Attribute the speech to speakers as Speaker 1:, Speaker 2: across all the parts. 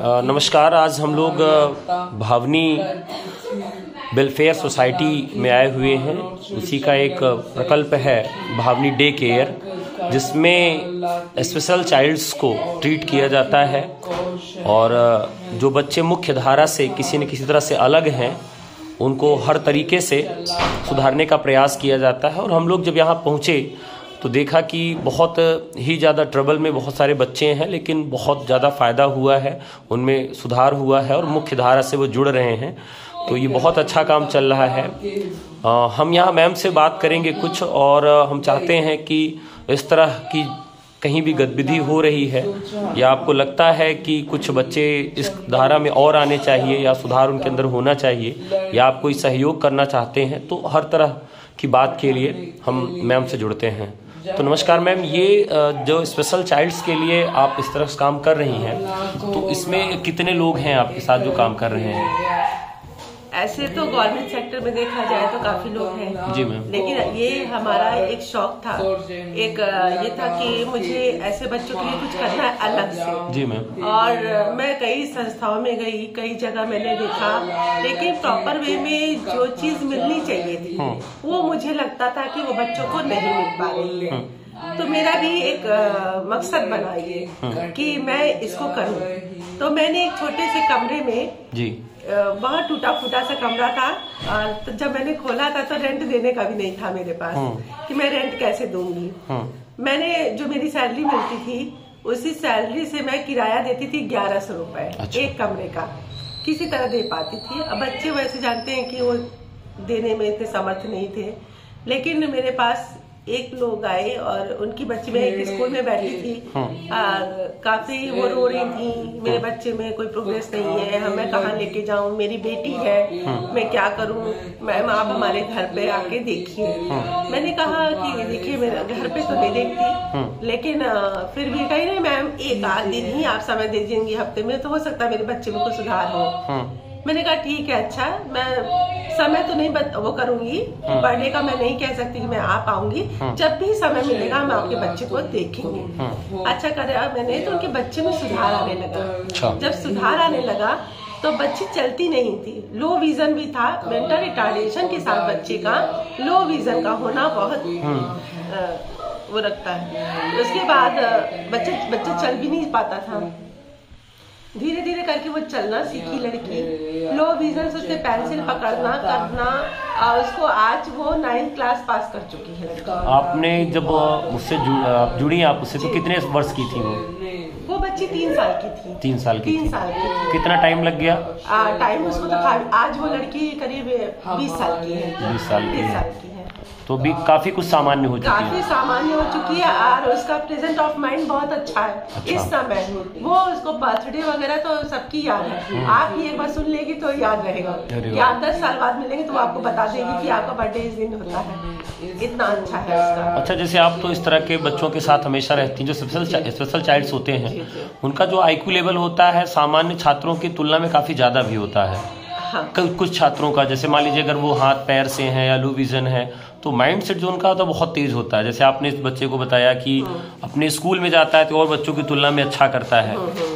Speaker 1: नमस्कार। आज हम लोग भावनी वेलफेयर सोसाइटी में आए हुए हैं। उसी का एक प्रकल्प है भावनी डे केयर, जिसमें स्पेशल चाइल्ड्स को ट्रीट किया जाता है और जो बच्चे मुख्य धारा से किसी न किसी तरह से अलग हैं उनको हर तरीके से सुधारने का प्रयास किया जाता है। और हम लोग जब यहाँ पहुँचे तो देखा कि बहुत ही ज़्यादा ट्रबल में बहुत सारे बच्चे हैं, लेकिन बहुत ज़्यादा फ़ायदा हुआ है, उनमें सुधार हुआ है और मुख्य धारा से वो जुड़ रहे हैं। तो ये बहुत अच्छा काम चल रहा है। हम यहाँ मैम से बात करेंगे कुछ, और हम चाहते हैं कि इस तरह की कहीं भी गतिविधि हो रही है या आपको लगता है कि कुछ बच्चे इस धारा में और आने चाहिए या सुधार उनके अंदर होना चाहिए या आप कोई सहयोग करना चाहते हैं, तो हर तरह की बात के लिए हम मैम से जुड़ते हैं। तो नमस्कार मैम, ये जो स्पेशल चाइल्ड्स के लिए आप इस तरह से काम कर रही हैं, तो इसमें कितने लोग हैं आपके साथ जो काम कर रहे हैं?
Speaker 2: ऐसे तो गवर्नमेंट सेक्टर में देखा जाए तो काफी लोग हैं
Speaker 1: जी मैम,
Speaker 2: लेकिन ये हमारा एक शौक था, एक ये था कि मुझे ऐसे बच्चों के लिए कुछ करना है अलग से।
Speaker 1: जी मैम।
Speaker 2: और मैं कई संस्थाओं में गई, कई जगह मैंने देखा, लेकिन प्रॉपर वे में जो चीज मिलनी चाहिए थी वो मुझे लगता था कि वो बच्चों को नहीं मिल पा रही है। तो मेरा भी एक मकसद बना ये कि मैं इसको करूं। तो मैंने एक छोटे से कमरे में
Speaker 1: जी
Speaker 2: बहुत टूटा फूटा सा कमरा था, तो जब मैंने खोला था तो रेंट देने का भी नहीं था मेरे पास कि मैं रेंट कैसे दूंगी। मैंने जो मेरी सैलरी मिलती थी उसी सैलरी से मैं किराया देती थी 1100 रुपए। अच्छा। एक कमरे का किसी तरह दे पाती थी। अब बच्चे वैसे जानते हैं कि वो देने में इतने समर्थ नहीं थे, लेकिन मेरे पास एक लोग आए और उनकी बच्ची में एक स्कूल में बैठी थी, काफी वो रो रही थी, मेरे बच्चे में कोई प्रोग्रेस नहीं है, मैं कहाँ लेके जाऊँ, मेरी बेटी है, मैं क्या करूँ, मैम आप हमारे घर पे आके देखिए। मैंने कहा कि देखिए मेरे घर पे तो नहीं देखती, लेकिन फिर भी कही नहीं मैम एक आध दिन ही आप समय दे देंगी हफ्ते में, तो हो सकता है मेरे बच्चे में कुछ सुधार हो। मैंने कहा ठीक है, अच्छा मैं समय तो नहीं वो करूंगी, पढ़ने का मैं नहीं कह सकती कि मैं आ पाऊंगी, जब भी समय मिलेगा हम आपके बच्चे को देखेंगे। अच्छा करा मैंने, तो उनके बच्चे में सुधार आने लगा। जब सुधार आने लगा तो बच्ची चलती नहीं थी, लो विजन भी था, मेंटल रिटार्डेशन के साथ बच्चे का लो विजन का होना बहुत वो रखता है। उसके बाद बच्चा चल भी नहीं पाता था। धीरे धीरे करके वो चलना सीखी लड़की, लो विजन से उसने पेंसिल पकड़ना करना, और उसको आज वो 9th क्लास पास कर चुकी है लड़की।
Speaker 1: आपने जब उससे जुड़ी आप उससे तो कितने वर्ष की थी
Speaker 2: वो बच्ची 3 साल की थी।
Speaker 1: 3 साल की?
Speaker 2: 3 साल की थी।
Speaker 1: कितना टाइम लग गया?
Speaker 2: टाइम उसको तो आज वो लड़की करीब 20 साल की है।
Speaker 1: 20 साल की है। तो भी काफी कुछ सामान्य हो चुकी है।
Speaker 2: काफी सामान्य हो चुकी है और उसका प्रेजेंट ऑफ माइंड बहुत अच्छा है। अच्छा। इस समय वो उसको बर्थडे वगैरह तो सबकी याद है, आप ये एक बार सुन लेगी तो याद रहेगा, या 10 साल बाद मिलेंगे तो वो आपको बता देगी कि आपका बर्थडे इस दिन होता है। इतना अच्छा है उसका। अच्छा,
Speaker 1: जैसे आप तो इस तरह के बच्चों के साथ हमेशा रहती हैं, जो स्पेशल चाइल्ड्स होते हैं, उनका जो IQ लेवल होता है सामान्य छात्रों की तुलना में काफी ज्यादा भी होता है।
Speaker 2: हाँ।
Speaker 1: कुछ छात्रों का, जैसे मान लीजिए अगर वो हाथ पैर से हैं या लो विजन है, तो माइंड सेट जो उनका होता है बहुत तेज होता है। जैसे आपने इस बच्चे को बताया कि अपने स्कूल में जाता है तो और बच्चों की तुलना में अच्छा करता है।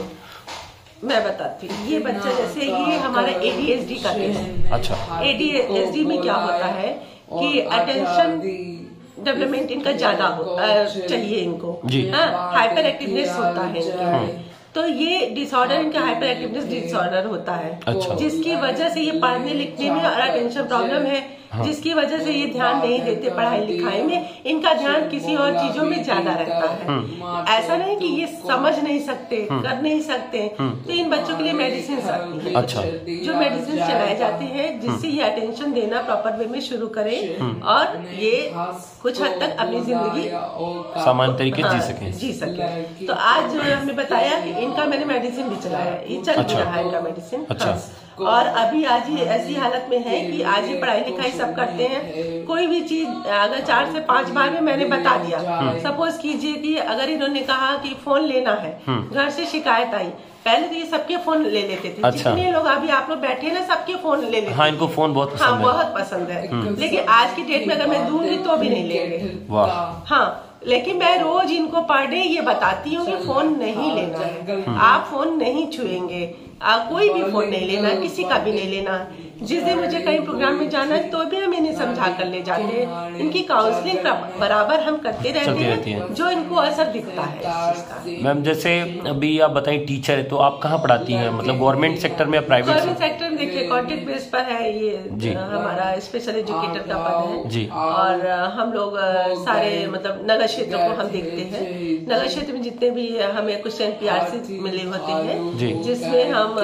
Speaker 2: मैं बताती हूँ, ये बच्चा जैसे ये हमारा ADHD का है।
Speaker 1: अच्छा।
Speaker 2: ADHD में क्या होता है कि अटेंशन डेवलपमेंट इनका ज्यादा चाहिए इनको, हाइपर एक्टिवनेस होता है इनके। तो ये डिसऑर्डर इनका हाइपर एक्टिवनेस डिसऑर्डर होता है। अच्छा। जिसकी वजह से ये पढ़ने लिखने में और अटेंशन प्रॉब्लम है, जिसकी वजह से ये ध्यान नहीं देते पढ़ाई लिखाई में, इनका ध्यान किसी और चीजों में ज्यादा रहता है। ऐसा नहीं कि ये समझ नहीं सकते, कर नहीं सकते, तो इन बच्चों के लिए मेडिसिन आती है।
Speaker 1: अच्छा।
Speaker 2: जो मेडिसिन चलाई जाती है जिससे ये अटेंशन देना प्रॉपर वे में शुरू करे और ये कुछ हद तक अपनी जिंदगी
Speaker 1: सामान्य तरीके
Speaker 2: जी सके। तो आज जो हमने बताया कि इनका मैंने मेडिसिन भी चलाया, ये चल भी रहा है इनका मेडिसिन। अच्छा। और अभी आज ही ऐसी हालत में है कि आज ही पढ़ाई लिखाई सब करते हैं। कोई भी चीज अगर 4 से 5 बार में मैंने बता दिया, सपोज कीजिए कि अगर इन्होंने कहा कि फोन लेना है, घर से शिकायत आई, पहले तो ये सबके फोन ले लेते थे। अच्छा। जितने लोग अभी आप लोग बैठे ना सबके फोन ले लेते।
Speaker 1: हाँ, इनको फोन बहुत पसंद है।
Speaker 2: बहुत पसंद है। लेकिन आज की डेट में अगर मैं दूंगी तो भी नहीं लेंगे।
Speaker 1: वाह।
Speaker 2: हाँ, लेकिन मैं रोज इनको पर डे ये बताती हूँ कि फोन नहीं लेना है, आप फोन नहीं छुएंगे, कोई भी फोन नहीं लेना, किसी का भी नहीं लेना। जिस दिन मुझे कहीं प्रोग्राम में जाना है तो भी हम इन्हें समझा कर ले जाते हैं। इनकी काउंसलिंग बराबर हम करते रहते हैं जो इनको असर दिखता है।
Speaker 1: मैम जैसे अभी आप बताएं टीचर है तो आप कहाँ पढ़ाती हैं, मतलब गवर्नमेंट सेक्टर में या प्राइवेट?
Speaker 2: गवर्नमेंट सेक्टर में देखिए कॉन्ट्रैक्ट बेस पर है ये हमारा स्पेशल एजुकेटर का पद है जी। और हम लोग सारे मतलब नगर क्षेत्र को हम देखते हैं। नगर क्षेत्र में जितने भी हमें कुछ NPR से मिले होते हैं जिसमें हम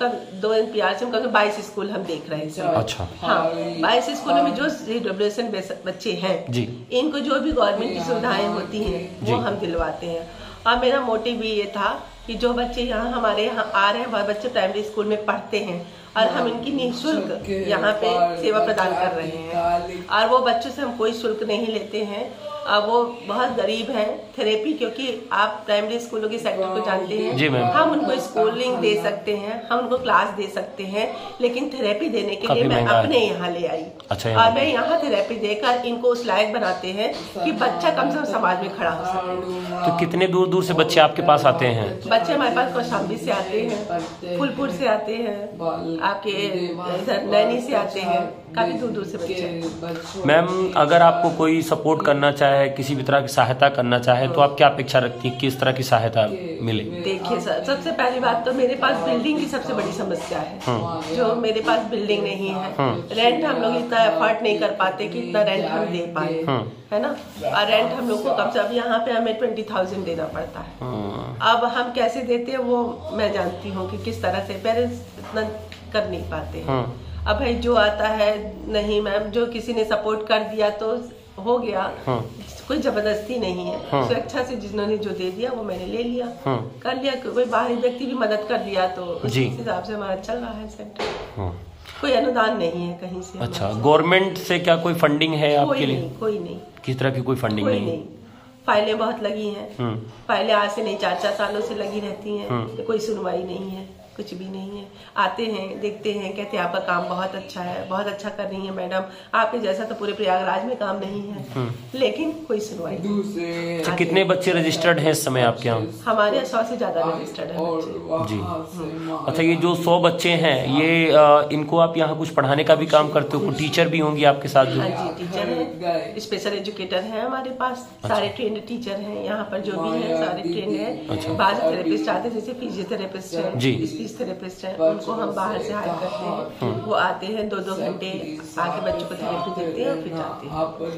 Speaker 2: 2 NPR से 22 स्कूल हम देख रहे हैं।
Speaker 1: अच्छा
Speaker 2: हाँ, 22 स्कूलों में जो रिडब्ल्यूएशन बच्चे हैं जी, इनको जो भी गवर्नमेंट की सुविधाएं होती हैं वो हम दिलवाते हैं। और मेरा मोटिव भी ये था कि जो बच्चे यहाँ हमारे यहाँ आ रहे हैं वह बच्चे प्राइमरी स्कूल में पढ़ते हैं और हम इनकी निःशुल्क यहाँ पे सेवा प्रदान कर रहे हैं। और वो बच्चों से हम कोई शुल्क नहीं लेते हैं। वो बहुत गरीब हैं। थेरेपी, क्योंकि आप प्राइमरी स्कूलों के सेक्टर को जानते हैं, हम उनको स्कूलिंग दे सकते हैं, हम उनको क्लास दे सकते हैं, लेकिन थेरेपी देने के लिए मैं अपने यहाँ ले आई। अच्छा, और मैं यहाँ थेरेपी देकर इनको उस लायक बनाते हैं कि बच्चा कम से कम समाज में खड़ा हो सके।
Speaker 1: तो कितने दूर दूर से बच्चे आपके पास आते हैं?
Speaker 2: बच्चे हमारे पास कौशाम्बी से आते हैं, फूलपुर से आते हैं, आपके इधर नैनी से आते हैं, काफी दूर दूर से बच्चे।
Speaker 1: मैम अगर आपको कोई सपोर्ट करना चाहे, किसी भी तरह की सहायता करना चाहे तो आप क्या अपेक्षा रखती हैं, किस तरह की सहायता मिले?
Speaker 2: देखिए सर, सबसे पहली बात तो मेरे पास बिल्डिंग की सबसे बड़ी समस्या है। जो मेरे पास बिल्डिंग नहीं है, रेंट हम लोग इतना एफर्ट नहीं कर पाते कि इतना रेंट हम दे पाए, है ना। और रेंट हम लोग को कम से कम यहाँ पे हमें 20,000 देना पड़ता है। अब हम कैसे देते हैं वो मैं जानती हूँ कि किस तरह से पेरेंट्स इतना कर नहीं पाते हैं। अब भाई जो आता है, नहीं मैम जो किसी ने सपोर्ट कर दिया तो हो गया, कोई जबरदस्ती नहीं है। स्वेच्छा से जिन्होंने जो दे दिया वो मैंने ले लिया, कर लिया। कोई बाहरी व्यक्ति भी मदद कर दिया तो उस हिसाब से हमारा चल रहा है सेंटर। कोई अनुदान नहीं है कहीं से।
Speaker 1: अच्छा, गवर्नमेंट से क्या कोई फंडिंग है आपके लिए?
Speaker 2: कोई नहीं।
Speaker 1: किस तरह की कोई फंडिंग नहीं?
Speaker 2: फाइलें बहुत लगी हैं, फाइलें आज से नहीं 4-4 सालों से लगी रहती हैं, कोई सुनवाई नहीं है, कुछ भी नहीं है। आते हैं, देखते हैं, कहते हैं आपका काम बहुत अच्छा है, बहुत अच्छा कर रही है मैडम, आपके जैसा तो पूरे प्रयागराज में काम नहीं है, लेकिन कोई सुनवाई नहीं।
Speaker 1: अच्छा, कितने बच्चे रजिस्टर्ड हैं इस समय आपके यहाँ?
Speaker 2: हमारे 100 से ज्यादा रजिस्टर्ड है
Speaker 1: जी। अच्छा, ये जो 100 बच्चे हैं ये इनको आप यहाँ कुछ पढ़ाने का भी काम करते हो? टीचर भी होंगी आपके साथ?
Speaker 2: हाँ जी, टीचर है, स्पेशल एजुकेटर है हमारे पास। सारे ट्रेंड टीचर हैं यहाँ पर, जो भी है सारे ट्रेंड है। बाद थेरेपिस्ट आते हैं, जैसे फिजियोथेरेपिस्ट है, थेरेपिस्ट है, उनको हम बाहर से हायर करते हैं। वो आते हैं 2-2 घंटे आके बच्चों को थेरेपी देते हैं और फिर जाते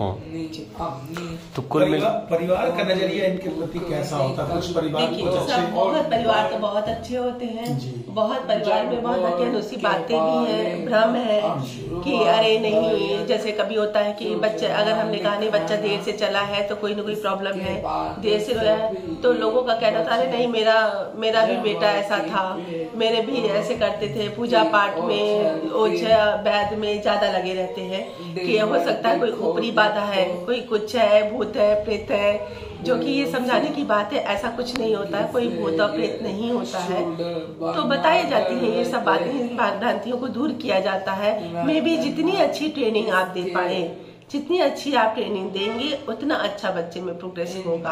Speaker 2: हैं।
Speaker 1: तो कुल
Speaker 3: परिवार का नजरिया इनके प्रति कैसा होता है? कुछ परिवार
Speaker 2: बहुत परिवार तो बहुत अच्छे होते हैं, बहुत परिवार में बहुत अनुसी बातें भी हैं, भ्रम है कि अरे नहीं, जैसे कभी होता है कि बच्चा, अगर हमने कहा नहीं बच्चा देर से चला है तो कोई न कोई प्रॉब्लम है, देर से रोया है, तो लोगों का कहना था अरे नहीं मेरा भी बेटा ऐसा था, मेरे भी ऐसे करते थे, पूजा पाठ में ओझा वैद्य में ज्यादा लगे रहते हैं कि हो सकता है कोई ऊपरी बाधा है, कोई कुछ है, भूत है, प्रेत है, जो कि ये समझाने की बात है। ऐसा कुछ नहीं होता है, कोई भूत और प्रेत नहीं होता है। तो बताई जाती है ये सब बातें, इन भ्रांतियों को दूर किया जाता है। मे भी जितनी अच्छी ट्रेनिंग आप दे पाए, जितनी अच्छी आप ट्रेनिंग देंगे उतना अच्छा बच्चे में प्रोग्रेस होगा।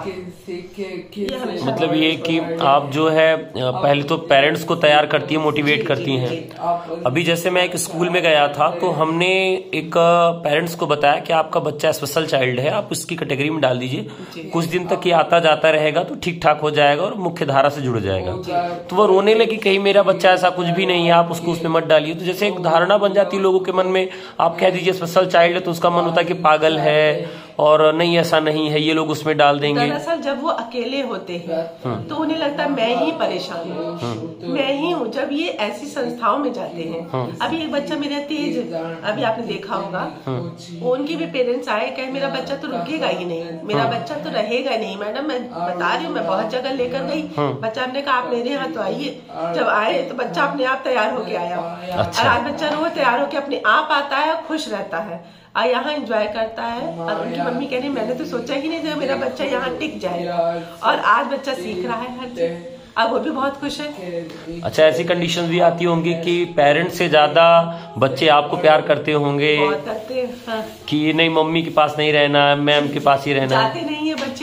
Speaker 1: मतलब ये कि आप जो है पहले तो पेरेंट्स को तैयार करती है, मोटिवेट करती हैं। अभी जैसे मैं एक स्कूल में गया था तो हमने एक पेरेंट्स को बताया कि आपका बच्चा स्पेशल चाइल्ड है, आप उसकी कैटेगरी में डाल दीजिए, कुछ दिन तक ये आता जाता रहेगा तो ठीक ठाक हो जाएगा और मुख्य धारा से जुड़ जाएगा। तो वो रोने लगी, कहीं मेरा बच्चा ऐसा कुछ भी नहीं है, आप उसको उसमें मत डालिए। तो जैसे एक धारणा बन जाती है लोगों के मन में, आप कह दीजिए स्पेशल चाइल्ड है तो उसका मन होता है कि पागल है और नहीं ऐसा नहीं है, ये लोग उसमें डाल देंगे।
Speaker 2: दरअसल जब वो अकेले होते हैं तो उन्हें लगता है मैं ही परेशान हूँ, मैं ही हूँ। जब ये ऐसी संस्थाओं में जाते हैं, अभी एक बच्चा मेरा तेज, अभी आपने देखा होगा, उनके भी पेरेंट्स आए, कहे मेरा बच्चा तो रुकेगा ही नहीं, मेरा बच्चा तो रहेगा नहीं मैडम, मैं बता रही हूँ, मैं बहुत जगह लेकर गई। बच्चा ने कहा आप मेरे यहाँ तो आइए। जब आए तो बच्चा अपने आप तैयार होके आया। और आज बच्चा रोज तैयार होके अपने आप आता है, खुश रहता है और यहाँ एंजॉय करता है। और उनकी मम्मी कह रही मैंने तो सोचा ही नहीं था मेरा बच्चा यहाँ टिक जाएगा, और आज बच्चा सीख रहा है हर चीज, अब वो भी बहुत खुश है।
Speaker 1: अच्छा, ऐसी कंडीशन भी आती होंगी कि पेरेंट्स से ज्यादा बच्चे आपको प्यार करते होंगे?
Speaker 2: बहुत करते हैं, हाँ।
Speaker 1: कि नहीं मम्मी के पास नहीं रहना, मैम के पास ही रहना?
Speaker 2: जाते नहीं है बच्चे, अभी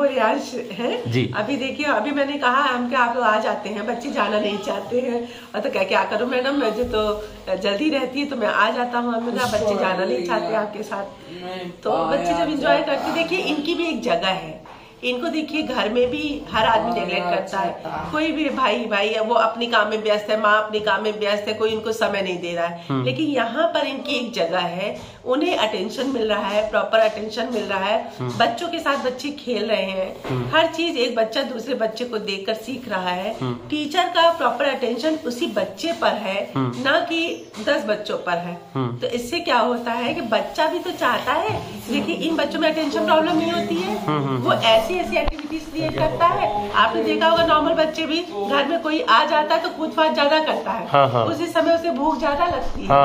Speaker 2: वो रियांश है
Speaker 1: जी।
Speaker 2: अभी देखिए, अभी मैंने कहा हम क्या आप लोग आ जाते हैं, बच्चे जाना नहीं चाहते हैं, और तो क्या करूं मैडम, मुझे तो जल्दी रहती है तो मैं आ जाता हूँ। हमने कहा बच्चे जाना नहीं चाहते आपके साथ, तो बच्चे जब इंजॉय करते, देखिए इनकी भी एक जगह है, इनको देखिए घर में भी हर आदमी नेगलेक्ट करता है, कोई भी भाई वो अपनी काम में व्यस्त है, माँ अपनी काम में व्यस्त है, कोई इनको समय नहीं दे रहा है, लेकिन यहाँ पर इनकी एक जगह है, उन्हें अटेंशन मिल रहा है, प्रॉपर अटेंशन मिल रहा है, बच्चों के साथ बच्चे खेल रहे हैं, हर चीज एक बच्चा दूसरे बच्चे को देखकर सीख रहा है, टीचर का प्रॉपर अटेंशन उसी बच्चे पर है, ना कि 10 बच्चों पर है। तो इससे क्या होता है कि बच्चा भी तो चाहता है, देखिए इन बच्चों में अटेंशन प्रॉब्लम नहीं होती है, वो ऐसी एक्टिविटीज क्रिएट करता है। आपने देखा होगा नॉर्मल बच्चे भी घर में कोई आ जाता है तो कूद फाद ज्यादा करता है, उसी समय उसे भूख ज्यादा लगती है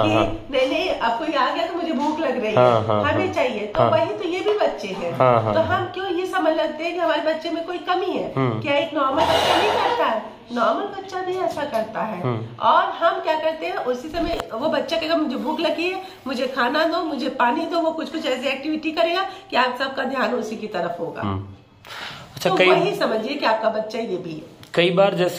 Speaker 2: कि नहीं अब कोई आ गया तो मुझे भूख लग रही है, हमें चाहिए, तो वही तो ये भी बच्चे हैं। तो हम क्यों ये समझ लगते हैं कि हमारे बच्चे में कोई कमी है, क्या एक नॉर्मल बच्चा नहीं करता है, नॉर्मल बच्चा भी ऐसा करता है। और हम क्या करते हैं, उसी समय वो बच्चा कहेगा मुझे भूख लगी है, मुझे खाना दो, मुझे पानी दो, वो कुछ ऐसी एक्टिविटी करेगा कि आप सबका ध्यान उसी की तरफ होगा।
Speaker 1: अच्छा,
Speaker 2: तो वही समझिए कि आपका बच्चा ये भी है।
Speaker 1: कई बार जैसे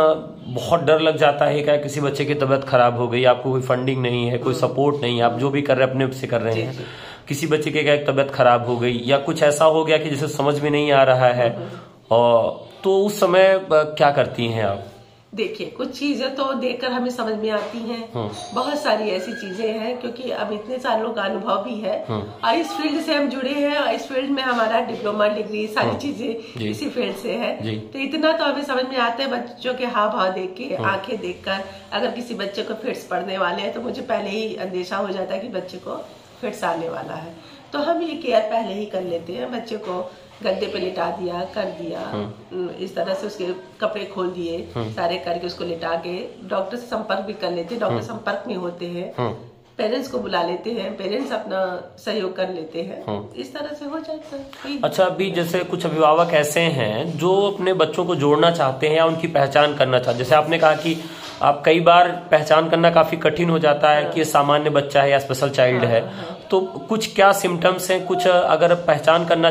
Speaker 1: बहुत डर लग जाता है क्या किसी बच्चे की तबीयत खराब हो गई, आपको कोई फंडिंग नहीं है, कोई सपोर्ट नहीं है, आप जो भी कर रहे हैं अपने से कर रहे हैं, किसी बच्चे की क्या तबीयत खराब हो गई या कुछ ऐसा हो गया कि जिसे समझ में नहीं आ रहा है, और तो उस समय क्या करती हैं आप?
Speaker 2: देखिए कुछ चीजें तो देखकर हमें समझ में आती हैं, बहुत सारी ऐसी चीजें हैं, क्योंकि अब इतने सालों का अनुभव भी है और इस फील्ड से हम जुड़े हैं, और इस फील्ड में हमारा डिप्लोमा डिग्री सारी चीजें इसी फील्ड से है, तो इतना तो हमें समझ में आता है बच्चों के हाव भाव देख के, आंखें देखकर। अगर किसी बच्चे को फिट्स पड़ने वाले हैं तो मुझे पहले ही अंदेशा हो जाता है कि बच्चे को फिट्स आने वाला है, तो हम ये केयर पहले ही कर लेते हैं, बच्चे को गद्दे पे लिटा दिया, कर दिया, इस तरह से उसके कपड़े खोल दिए, सारे करके उसको लिटा के डॉक्टर से संपर्क भी कर लेते हैं, डॉक्टर संपर्क में होते हैं, पेरेंट्स को बुला लेते हैं, पेरेंट्स अपना सहयोग कर लेते हैं, इस तरह से हो जाता है।
Speaker 1: अच्छा, अभी जैसे कुछ अभिभावक ऐसे हैं जो अपने बच्चों को जोड़ना चाहते हैं या उनकी पहचान करना चाहते हैं, जैसे आपने कहा कि आप कई बार पहचान करना काफी कठिन हो जाता है कि ये सामान्य बच्चा है या स्पेशल चाइल्ड है, तो कुछ क्या सिम्टम्स हैं, कुछ अगर पहचान करना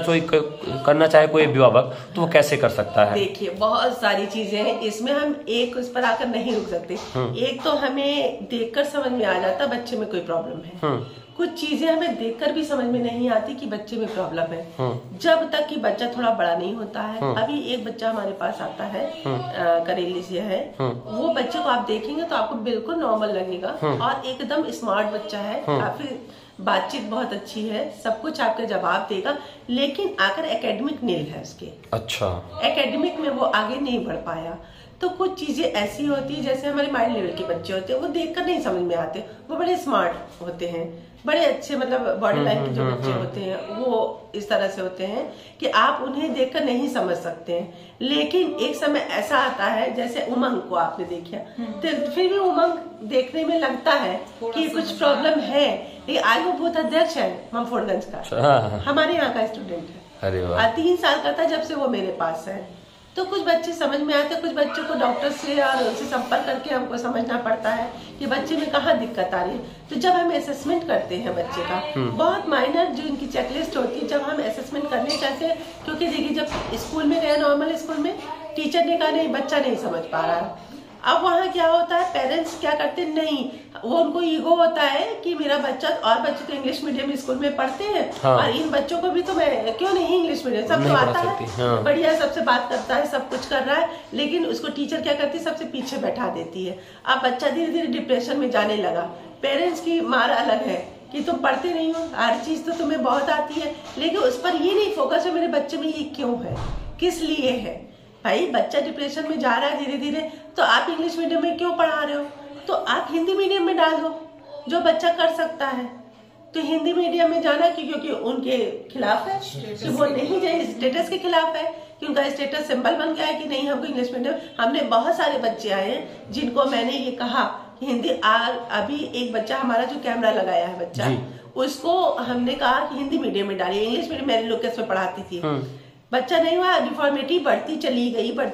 Speaker 1: चाहे कोई अभिभावक तो वो कैसे कर सकता है?
Speaker 2: देखिए बहुत सारी चीजें हैं, इसमें हम एक उस पर आकर नहीं रुक सकते। एक तो हमें देखकर समझ में आ जाता बच्चे में कोई प्रॉब्लम है, कुछ चीजें हमें देखकर भी समझ में नहीं आती कि बच्चे में प्रॉब्लम है, जब तक कि बच्चा थोड़ा बड़ा नहीं होता है। अभी एक बच्चा हमारे पास आता है, करेली से है, वो बच्चे को आप देखेंगे तो आपको बिल्कुल नॉर्मल लगेगा और एकदम स्मार्ट बच्चा है, काफी बातचीत बहुत अच्छी है, सब कुछ आपका जवाब देगा, लेकिन आकर एकेडमिक नील है उसके।
Speaker 1: अच्छा,
Speaker 2: एकेडमिक में वो आगे नहीं बढ़ पाया। तो कुछ चीजें ऐसी होती है, जैसे हमारे माइंड लेवल के बच्चे होते हैं, वो देखकर नहीं समझ में आते, वो बड़े स्मार्ट होते हैं, बड़े अच्छे, मतलब बॉडी लाइन के जो बच्चे होते हैं वो इस तरह से होते हैं कि आप उन्हें देखकर नहीं समझ सकते हैं। लेकिन एक समय ऐसा आता है, जैसे उमंग को आपने देखा, तो फिर भी उमंग देखने में लगता है कि कुछ प्रॉब्लम है, लेकिन आज वो बूथ अध्यक्ष है ममफोड़गंज का, हमारे यहाँ का स्टूडेंट है,
Speaker 1: अरे वाह,
Speaker 2: 3 साल का था जब से वो मेरे पास है। तो कुछ बच्चे समझ में आते, कुछ बच्चों को डॉक्टर से और उनसे संपर्क करके हमको समझना पड़ता है कि बच्चे में कहाँ दिक्कत आ रही है। तो जब हम असेसमेंट करते हैं बच्चे का, बहुत माइनर जो इनकी चेकलिस्ट होती है, जब हम असेसमेंट करने चाहते हैं, क्योंकि देखिए जब स्कूल में गया, नॉर्मल स्कूल में, टीचर ने कहा नहीं बच्चा नहीं समझ पा रहा है, अब वहाँ क्या होता है, पेरेंट्स क्या करते हैं, नहीं, वो उनको ईगो होता है कि मेरा बच्चा, और बच्चे तो इंग्लिश मीडियम स्कूल में पढ़ते हैं, और इन बच्चों को भी तो मैं क्यों नहीं इंग्लिश मीडियम, सब तो आता है, बढ़िया, सबसे बात करता है, सब कुछ कर रहा है, लेकिन उसको टीचर क्या करती है, सबसे पीछे बैठा देती है। अब बच्चा धीरे धीरे डिप्रेशन में जाने लगा, पेरेंट्स की मार अलग है कि तुम पढ़ते नहीं हो, हर चीज तो तुम्हें बहुत आती है, लेकिन उस पर ये नहीं फोकस है मेरे बच्चे में ये क्यों है, किस लिए है। भाई बच्चा डिप्रेशन में जा रहा है धीरे धीरे, तो आप इंग्लिश मीडियम में क्यों पढ़ा रहे हो, तो आप हिंदी मीडियम में डाल दो, जो बच्चा कर सकता है। तो हिंदी मीडियम में जाना क्योंकि उनके खिलाफ है, कि वो नहीं जाए, स्टेटस के खिलाफ है, कि उनका स्टेटस सिंबल बन गया है कि नहीं हमको इंग्लिश मीडियम। हमने बहुत सारे बच्चे आए हैं जिनको मैंने ये कहा कि हिंदी, अभी एक बच्चा हमारा जो कैमरा लगाया है बच्चा, उसको हमने कहा कि हिंदी मीडियम में डालिए, इंग्लिश मीडियम मैंने लोकेस में पढ़ाती थी, बच्चा नहीं हुआ, डिफॉर्मिटी बढ़ती चली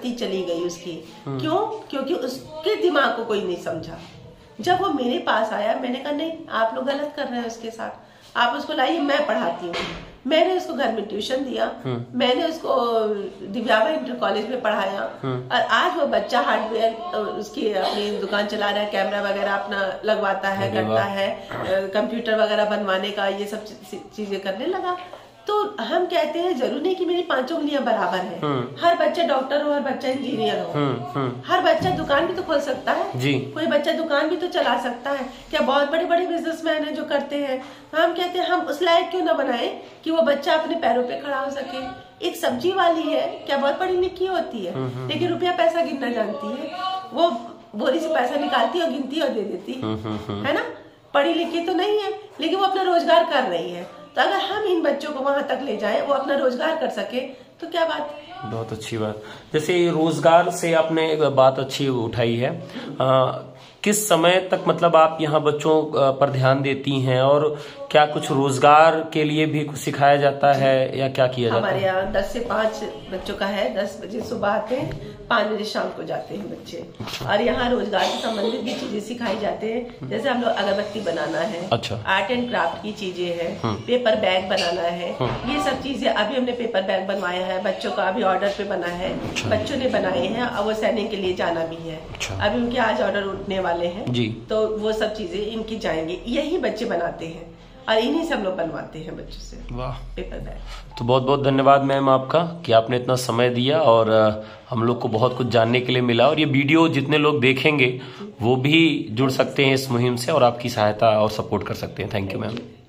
Speaker 2: गई उसकी। क्यों? क्योंकि उसके दिमाग को कोई नहीं समझा। जब वो मेरे पास आया, मैंने कहा नहीं आप लोग गलत कर रहे हैं उसके साथ, आप उसको लाइए, मैं पढ़ाती हूँ। मैंने उसको घर में ट्यूशन दिया, मैंने उसको दिव्यावा इंटर कॉलेज में पढ़ाया, और आज वो बच्चा हार्डवेयर उसकी अपनी दुकान चला रहा है, कैमरा वगैरह अपना लगवाता है, करता है, कंप्यूटर वगैरह बनवाने का ये सब चीजें करने लगा। तो हम कहते हैं जरूर नहीं कि मेरी 5 उंगलियां बराबर है, हर बच्चा डॉक्टर हो, हर बच्चा इंजीनियर हो, हर बच्चा दुकान भी तो खोल सकता है जी। कोई बच्चा दुकान भी तो चला सकता है। क्या बहुत बड़े बड़े बिजनेसमैन हैं जो करते हैं। हम कहते हैं हम उस लायक क्यों ना बनाए कि वो बच्चा अपने पैरों पे खड़ा हो सके। एक सब्जी वाली है, क्या बहुत पढ़ी लिखी होती है, लेकिन रुपया पैसा गिनना जानती है, वो बोरी से पैसा निकालती है और गिनती है और दे देती है ना। पढ़ी लिखी तो नहीं है, लेकिन वो अपना रोजगार कर रही है। तो अगर हम इन बच्चों को वहां तक ले जाएं, वो अपना रोजगार कर सके, तो क्या बात है।
Speaker 1: बहुत अच्छी बात। जैसे रोजगार से आपने एक बात अच्छी उठाई है, किस समय तक मतलब आप यहाँ बच्चों पर ध्यान देती हैं, और क्या कुछ रोजगार के लिए भी कुछ सिखाया जाता है या क्या किया जाता है?
Speaker 2: हमारे यहाँ 10 से 5 बच्चों का है। 10 बजे सुबह आते हैं, 5 बजे शाम को जाते हैं बच्चे। और यहाँ रोजगार से संबंधित भी चीजें सिखाई जाती हैं। जैसे हम लोग अगरबत्ती बनाना है, अच्छा, आर्ट एंड क्राफ्ट की चीजें हैं, पेपर बैग बनाना है, ये सब चीजें। अभी हमने पेपर बैग बनवाया है बच्चों का, अभी ऑर्डर पे बना है, बच्चों ने बनाए हैं, अब वो सैनिक के लिए जाना भी है। अभी उनके आज ऑर्डर उठने वाले हैं जी, तो वो सब चीजें इनकी जाएंगी। यही बच्चे बनाते हैं और इन्हीं सब लोग बनवाते हैं बच्चों से। वाह, पेपर बैग।
Speaker 1: तो बहुत बहुत धन्यवाद मैम आपका कि आपने इतना समय दिया और हम लोग को बहुत कुछ जानने के लिए मिला। और ये वीडियो जितने लोग देखेंगे वो भी जुड़ सकते हैं इस मुहिम से और आपकी सहायता और सपोर्ट कर सकते हैं। Thank you ma'am.